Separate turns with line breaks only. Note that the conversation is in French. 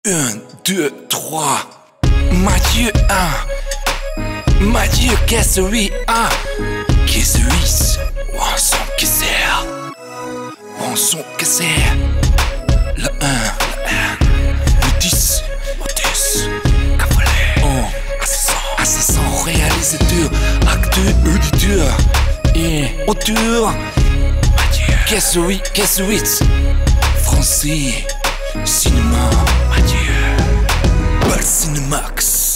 1, 2, 3. Mathieu, Mathieu, qu'est-ce oui, qu'est-ce oui, on son que c'est, on son que c'est. Le 1, le 10, Cavalet, assistant, réalisateur, acteur, auditeur et auteur. Mathieu, qu'est-ce oui, français, cinéma, Mathieu, Cinemax.